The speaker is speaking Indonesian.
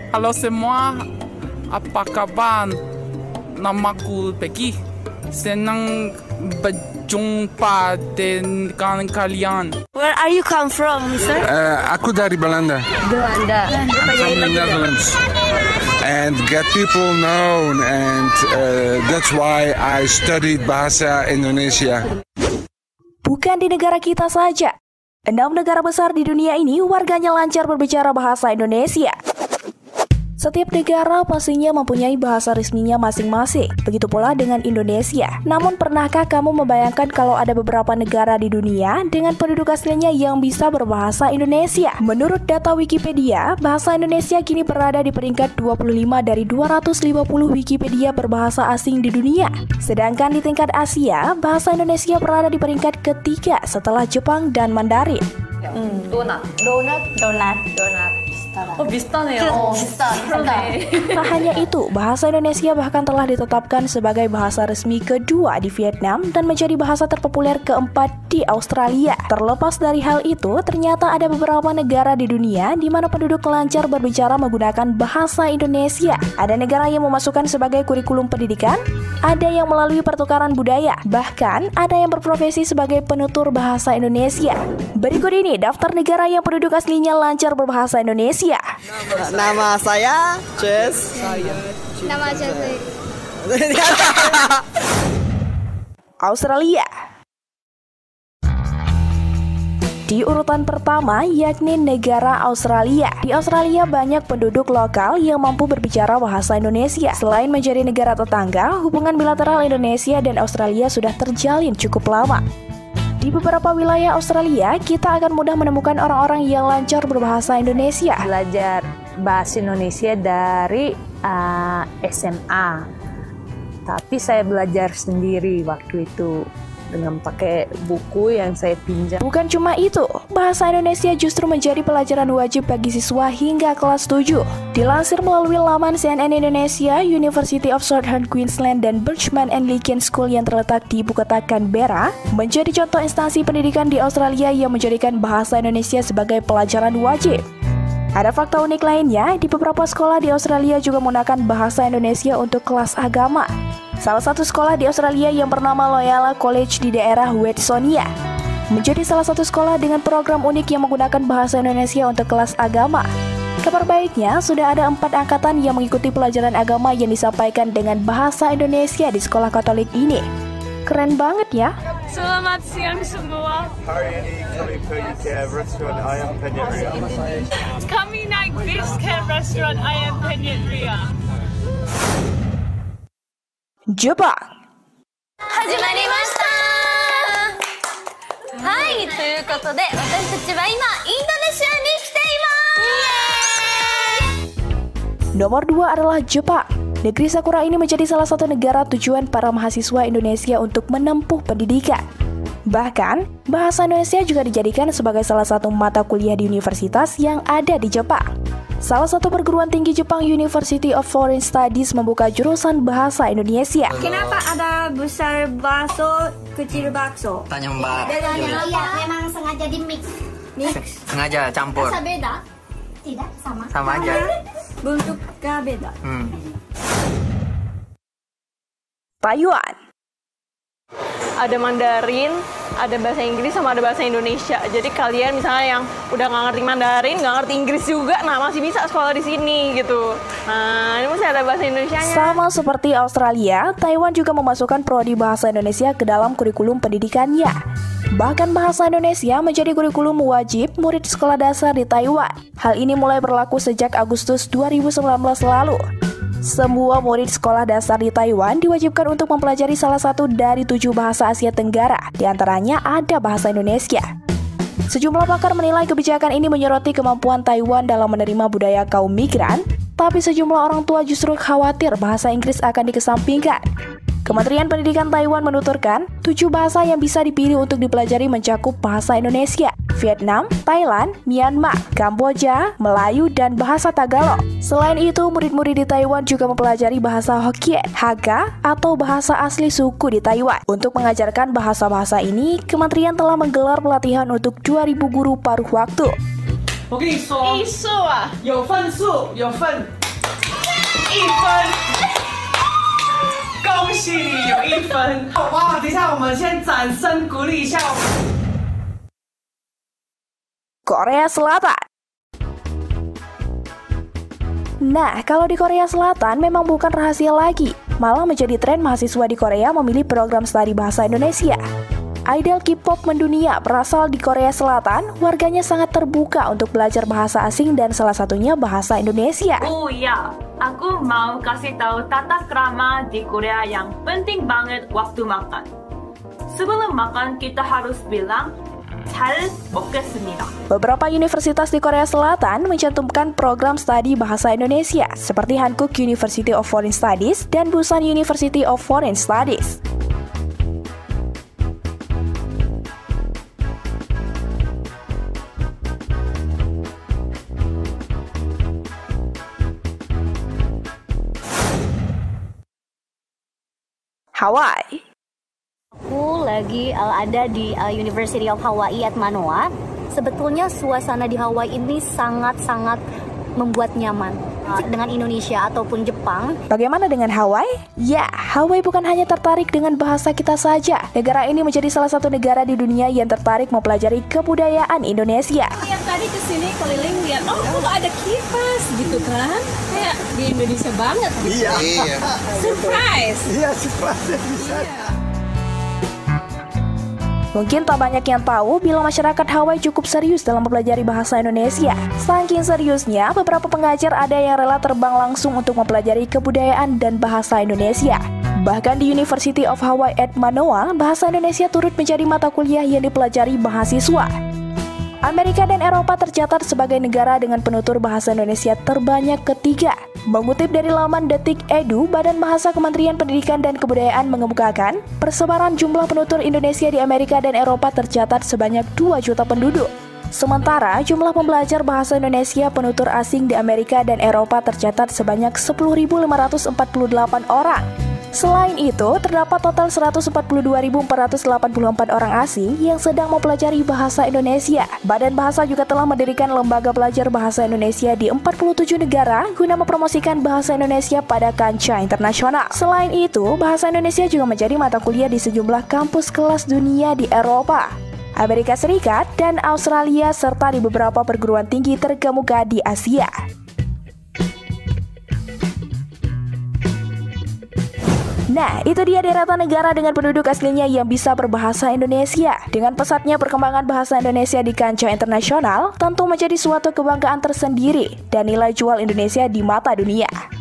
Halo semua, apa kabar? Namaku Peggy. Senang berjumpa dengan kalian. Where are you come from, sir? Aku dari Belanda. Belanda. I'm from the Netherlands. And get people known, and that's why I studied Bahasa Indonesia. Bukan di negara kita saja. 6 negara besar di dunia ini warganya lancar berbicara bahasa Indonesia. Setiap negara pastinya mempunyai bahasa resminya masing-masing. Begitu pula dengan Indonesia. Namun pernahkah kamu membayangkan kalau ada beberapa negara di dunia dengan penduduk aslinya yang bisa berbahasa Indonesia? Menurut data Wikipedia, bahasa Indonesia kini berada di peringkat 25 dari 250 Wikipedia berbahasa asing di dunia. Sedangkan di tingkat Asia, bahasa Indonesia berada di peringkat ketiga setelah Jepang dan Mandarin. Donat. 비슷하네요. Tak hanya itu, bahasa Indonesia bahkan telah ditetapkan sebagai bahasa resmi kedua di Vietnam dan menjadi bahasa terpopuler keempat di Australia. Terlepas dari hal itu, ternyata ada beberapa negara di dunia di mana penduduk lancar berbicara menggunakan bahasa Indonesia. Ada negara yang memasukkan sebagai kurikulum pendidikan, ada yang melalui pertukaran budaya, bahkan ada yang berprofesi sebagai penutur bahasa Indonesia. Berikut ini daftar negara yang penduduk aslinya lancar berbahasa Indonesia. Nama saya Jess. Nama saya Australia. Di urutan pertama yakni negara Australia. Di Australia banyak penduduk lokal yang mampu berbicara bahasa Indonesia. Selain menjadi negara tetangga, hubungan bilateral Indonesia dan Australia sudah terjalin cukup lama. Di beberapa wilayah Australia, kita akan mudah menemukan orang-orang yang lancar berbahasa Indonesia. Belajar bahasa Indonesia dari SMA, tapi saya belajar sendiri waktu itu dengan pakai buku yang saya pinjam. Bukan cuma itu, bahasa Indonesia justru menjadi pelajaran wajib bagi siswa hingga kelas 7. Dilansir melalui laman CNN Indonesia, University of Southern Queensland dan Birchman and Lincoln School yang terletak di ibu kota Canberra menjadi contoh instansi pendidikan di Australia yang menjadikan bahasa Indonesia sebagai pelajaran wajib. Ada fakta unik lainnya, di beberapa sekolah di Australia juga menggunakan bahasa Indonesia untuk kelas agama. Salah satu sekolah di Australia yang bernama Loyola College di daerah Watsonia menjadi salah satu sekolah dengan program unik yang menggunakan bahasa Indonesia untuk kelas agama. Kabar baiknya, sudah ada 4 angkatan yang mengikuti pelajaran agama yang disampaikan dengan bahasa Indonesia di sekolah Katolik ini. Keren banget ya. Selamat siang semua. Hari ini kami pergi ke restoran ayam penyet Ria. Kami naik bis ke restoran ayam penyet Ria. Jepang. 始まりました。はい、ということで私たちは今インドネシアに来ています。 Nomor 2 adalah Jepang. Negeri Sakura ini menjadi salah satu negara tujuan para mahasiswa Indonesia untuk menempuh pendidikan. Bahkan, bahasa Indonesia juga dijadikan sebagai salah satu mata kuliah di universitas yang ada di Jepang. Salah satu perguruan tinggi Jepang, University of Foreign Studies, membuka jurusan bahasa Indonesia. Kenapa ada besar bakso, kecil bakso? Tanya Mbak. Iya, memang sengaja di mix. Sengaja campur. Rasa beda? Tidak, sama. Sama aja. Bentuknya beda. Taiwan. Ada Mandarin, ada bahasa Inggris sama ada bahasa Indonesia. Jadi kalian misalnya yang udah nggak ngerti Mandarin, nggak ngerti Inggris juga, nah masih bisa sekolah di sini gitu. Nah ini masih ada bahasa Indonesianya. Sama seperti Australia, Taiwan juga memasukkan prodi bahasa Indonesia ke dalam kurikulum pendidikannya. Bahkan bahasa Indonesia menjadi kurikulum wajib murid sekolah dasar di Taiwan. Hal ini mulai berlaku sejak Agustus 2019 lalu. Semua murid sekolah dasar di Taiwan diwajibkan untuk mempelajari salah satu dari 7 bahasa Asia Tenggara. Di antaranya ada bahasa Indonesia. Sejumlah pakar menilai kebijakan ini menyoroti kemampuan Taiwan dalam menerima budaya kaum migran, tapi sejumlah orang tua justru khawatir bahasa Inggris akan dikesampingkan. Kementerian Pendidikan Taiwan menuturkan, 7 bahasa yang bisa dipilih untuk dipelajari mencakup bahasa Indonesia, Vietnam, Thailand, Myanmar, Kamboja, Melayu, dan bahasa Tagalog. Selain itu, murid-murid di Taiwan juga mempelajari bahasa Hokkien, Hakka, atau bahasa asli suku di Taiwan. Untuk mengajarkan bahasa-bahasa ini, kementerian telah menggelar pelatihan untuk 2.000 guru paruh waktu. 我跟你说， 艺术啊， 有分数，有分1分，恭喜你有1分。哇，等一下，我们先掌声鼓励一下。 Korea Selatan. Nah, kalau di Korea Selatan memang bukan rahasia lagi, malah menjadi tren mahasiswa di Korea memilih program studi bahasa Indonesia. Idol K-pop mendunia berasal di Korea Selatan, warganya sangat terbuka untuk belajar bahasa asing dan salah satunya bahasa Indonesia. Oh iya, aku mau kasih tahu tata krama di Korea yang penting banget waktu makan. Sebelum makan kita harus bilang 잘 먹겠습니다. Beberapa universitas di Korea Selatan mencantumkan program studi bahasa Indonesia seperti Hankuk University of Foreign Studies dan Busan University of Foreign Studies. Hawaii. Aku lagi ada di University of Hawaii at Manoa. Sebetulnya suasana di Hawaii ini sangat-sangat membuat nyaman dengan Indonesia ataupun Jepang. Bagaimana dengan Hawaii? Ya, Hawaii bukan hanya tertarik dengan bahasa kita saja. Negara ini menjadi salah satu negara di dunia yang tertarik mempelajari kebudayaan Indonesia. Yang tadi kesini keliling lihat, oh kok ada kipas gitu kan? Kayak di Indonesia banget. Iya. Surprise. Iya, surprise bisa. Mungkin tak banyak yang tahu bila masyarakat Hawaii cukup serius dalam mempelajari bahasa Indonesia. Saking seriusnya, beberapa pengajar ada yang rela terbang langsung untuk mempelajari kebudayaan dan bahasa Indonesia. Bahkan di University of Hawaii at Manoa, bahasa Indonesia turut menjadi mata kuliah yang dipelajari mahasiswa. Amerika dan Eropa tercatat sebagai negara dengan penutur bahasa Indonesia terbanyak ketiga. Mengutip dari laman Detik Edu, Badan Bahasa Kementerian Pendidikan dan Kebudayaan mengemukakan, persebaran jumlah penutur Indonesia di Amerika dan Eropa tercatat sebanyak 2 juta penduduk. Sementara jumlah pembelajar bahasa Indonesia penutur asing di Amerika dan Eropa tercatat sebanyak 10.548 orang. Selain itu, terdapat total 142.484 orang asing yang sedang mempelajari bahasa Indonesia. Badan Bahasa juga telah mendirikan lembaga belajar bahasa Indonesia di 47 negara guna mempromosikan bahasa Indonesia pada kancah internasional. Selain itu, bahasa Indonesia juga menjadi mata kuliah di sejumlah kampus kelas dunia di Eropa, Amerika Serikat, dan Australia, serta di beberapa perguruan tinggi terkemuka di Asia. Nah, itu dia deretan negara dengan penduduk aslinya yang bisa berbahasa Indonesia. Dengan pesatnya perkembangan bahasa Indonesia di kancah internasional, tentu menjadi suatu kebanggaan tersendiri dan nilai jual Indonesia di mata dunia.